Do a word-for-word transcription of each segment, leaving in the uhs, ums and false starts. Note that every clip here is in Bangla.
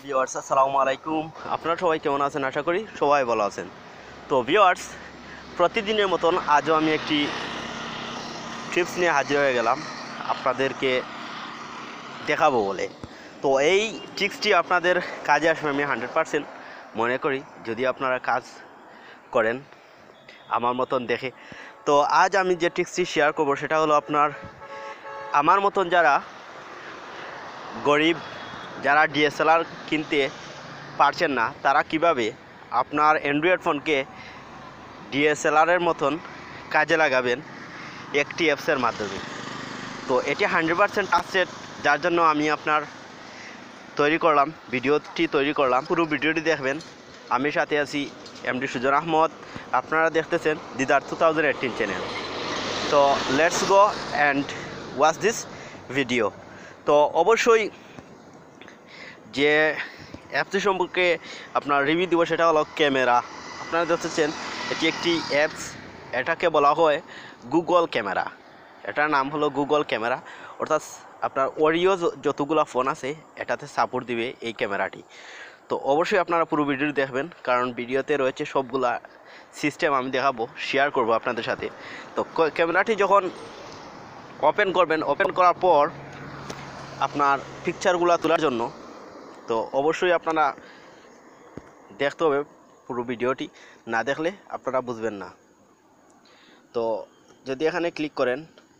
ভিউয়ার্স আসসালামু আলাইকুম। আপনারা সবাই কেমন আছেন? আশা করি সবাই ভালো আছেন। তো ভিউয়ার্স, প্রতিদিনের মতন আজও আমি একটি ট্রিপস নিয়ে হাজির হয়ে গেলাম আপনাদেরকে দেখাবো বলে। তো এই ট্রিক্সটি আপনাদের কাজে আসবে আমি হান্ড্রেড পারসেন্ট মনে করি, যদি আপনারা কাজ করেন আমার মতন দেখে। তো আজ আমি যে ট্রিক্সটি শেয়ার করবো সেটা হলো আপনার আমার মতন যারা গরিব, যারা ডিএসএলআর কিনতে পারছেন না, তারা কিভাবে আপনার অ্যান্ড্রয়েড ফোনকে ডিএসএলআরের মতন কাজে লাগাবেন একটি অ্যাপসের মাধ্যমে। তো এটি হান্ড্রেড পারসেন্ট ট্রাস্টেড, যার জন্য আমি আপনার তৈরি করলাম ভিডিওটি তৈরি করলাম পুরো ভিডিওটি দেখবেন। আমি সাথে আছি এমডি সুজন আহমদ, আপনারা দেখতেছেন Didar two thousand eighteen channel. তো let's go and watch this video. তো অবশ্যই যে অ্যাপসটি সম্পর্কে আপনার রিভিউ দিব সেটা হলো ক্যামেরা। আপনারা দেখতেছেন এটি একটি অ্যাপস, এটাকে বলা হয় গুগল ক্যামেরা। এটার নাম হলো গুগল ক্যামেরা, অর্থাৎ আপনার অডিও যতগুলো ফোন আছে এটাতে সাপোর্ট দিবে এই ক্যামেরাটি। তো অবশ্যই আপনারা পুরো ভিডিও দেখবেন, কারণ ভিডিওতে রয়েছে সবগুলা সিস্টেম আমি দেখাবো, শেয়ার করব আপনাদের সাথে। তো ক্যামেরাটি যখন ওপেন করবেন, ওপেন করার পর আপনার পিকচারগুলো তোলার জন্য তো অবশ্যই আপনারা দেখতে হবে পুরো ভিডিওটি, না দেখলে আপনারা বুঝবেন না। তো যদি এখানে ক্লিক করেন,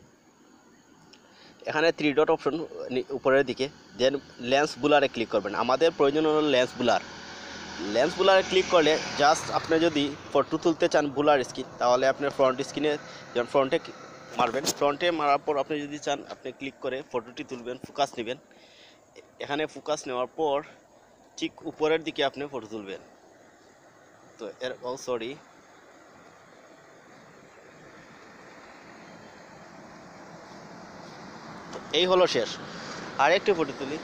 এখানে থ্রি ডট অপশন উপরের দিকে, দেন লেন্স বুলারে ক্লিক করবেন। আমাদের প্রয়োজন হলো লেন্স বুলার। লেন্স বুলারে ক্লিক করলে জাস্ট আপনি যদি ফটো তুলতে চান বুলার স্ক্রিন, তাহলে আপনি ফ্রন্ট স্ক্রিনে যখন ফ্রন্টে মারবেন, ফ্রন্টে মারার পর আপনি যদি চান আপনি ক্লিক করে ফটোটি তুলবেন, ফোকাস নেবেন। এখানে ফোকাস নেওয়ার পর ঠিক উপরের দিকে আপনি ফটো তুলবেন। তো এর ও সরি তো এই হলো শেষ। আর একটি ফটো তুলি।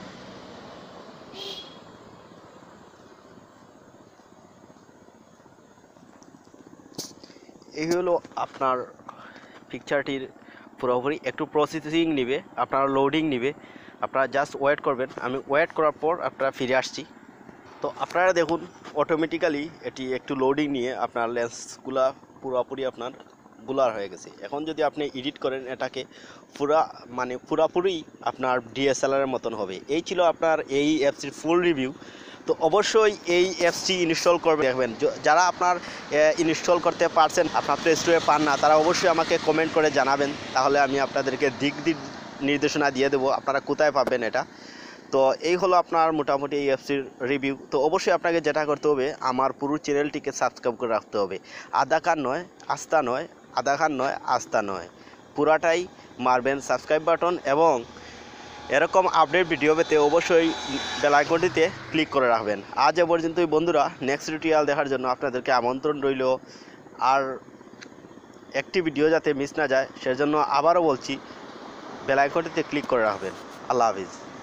এই হলো আপনার পিকচারটির পুরোপুরি, একটু প্রসেসিং নেবে, আপনার লোডিং নেবে, আপনারা জাস্ট ওয়েট করবেন। আমি ওয়েট করার পর আপনারা ফিরে আসছি। তো আপনারা দেখুন অটোমেটিক্যালি এটি একটু লোডিং নিয়ে আপনার লেন্সগুলা পুরোপুরি আপনার ব্লার হয়ে গেছে। এখন যদি আপনি এডিট করেন এটাকে পুরা মানে পুরাপুরি আপনার ডিএসএলআরের মতন হবে। এই ছিল আপনার এই অ্যাপসটির ফুল রিভিউ। তো অবশ্যই এই অ্যাপসটি ইনস্টল করবে দেখবেন। যারা আপনার ইনস্টল করতে পারছেন, আপনার প্লে স্টোরে পান না, তারা অবশ্যই আমাকে কমেন্ট করে জানাবেন, তাহলে আমি আপনাদেরকে দিক দিক নির্দেশনা দিয়ে দেবো আপনারা কোথায় পাবেন এটা। তো এই হলো আপনার মোটামুটি এই অ্যাপসটির রিভিউ। তো অবশ্যই আপনাকে যেটা করতে হবে, আমার পুরো চ্যানেলটিকে সাবস্ক্রাইব করে রাখতে হবে। আধা কান নয় আস্থা নয়, আধা কান নয় আস্থা নয়, পুরাটাই মারবেন সাবস্ক্রাইব বাটন, এবং এরকম আপডেট ভিডিও পেতে অবশ্যই বেল আইকনটিতে ক্লিক করে রাখবেন। আজ এ পর্যন্তই বন্ধুরা, নেক্সট টিউটোরিয়াল দেখার জন্য আপনাদেরকে আমন্ত্রণ রইল। আর একটি ভিডিও যাতে মিস না যায় সেজন্য আবারও বলছি, বেল আইকনটিতে ক্লিক করে রাখবেন। আল্লাহ হাফিজ।